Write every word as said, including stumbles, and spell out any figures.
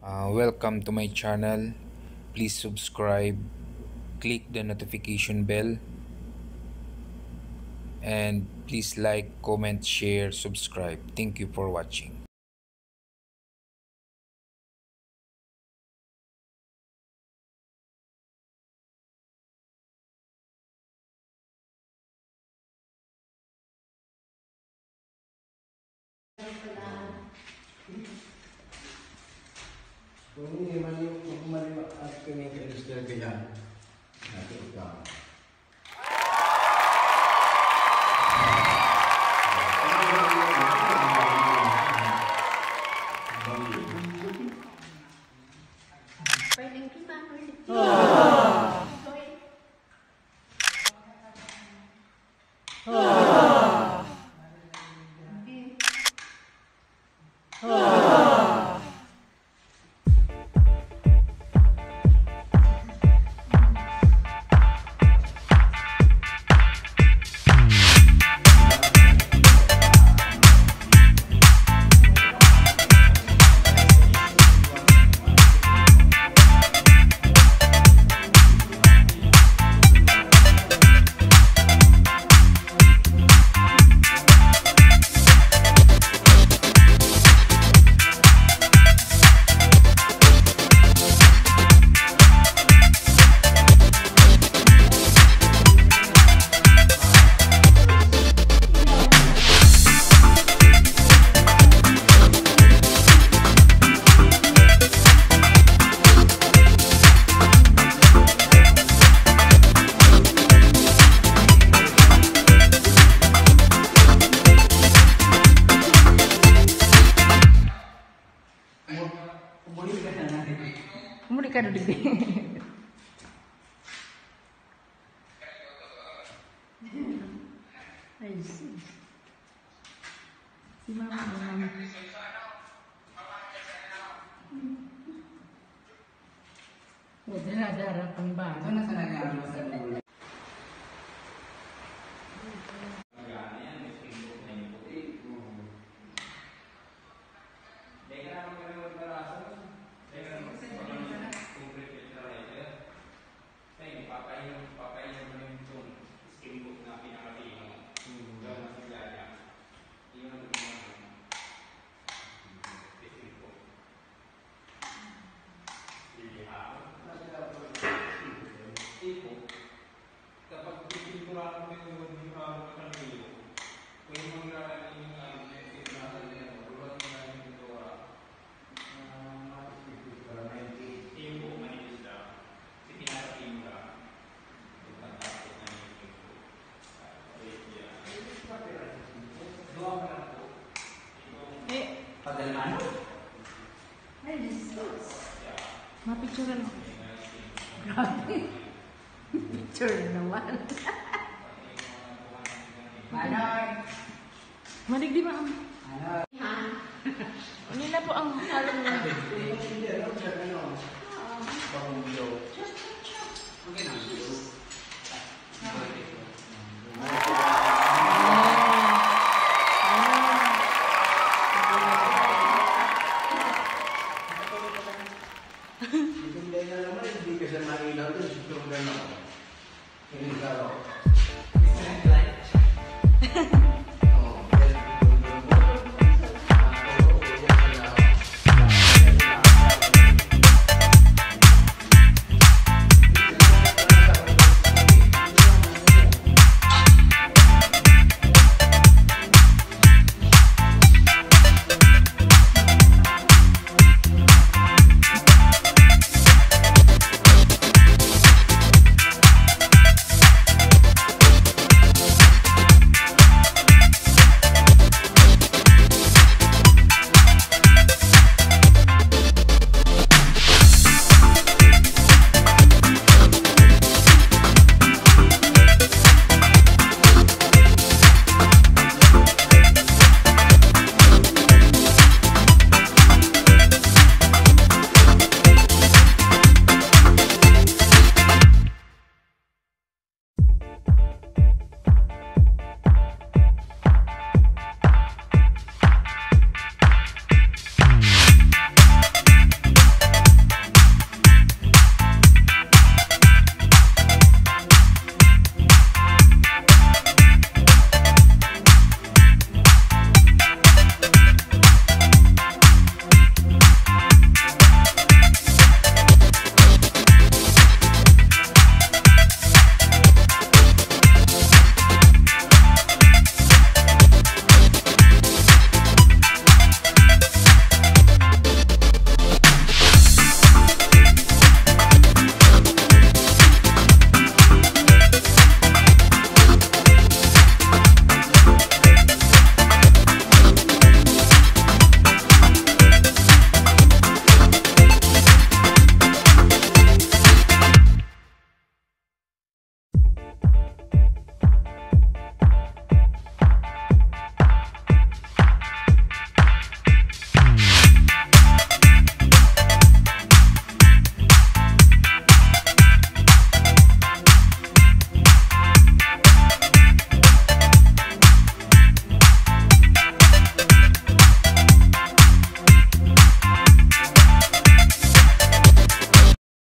Uh, welcome to my channel. Please subscribe, click the notification bell, and please like, comment, share, subscribe. Thank you for watching. Kung hindi man yung kumaliwa at kinikilisya kaya natin ikaw. Pwedeng kita, pwedeng kita. Umuri ka duduk deh. Ay sih. Si mama mama. Oh, darah-darah pembara. Ano sa nangyari sa dulo? Padahal ay Jesus. Mapicturean mo. Grabe. Picture naman. Manoy! Malig di ba ang... Manoy! Nila po ang halong niya. Hindi, ano siya ano? Pangulyo.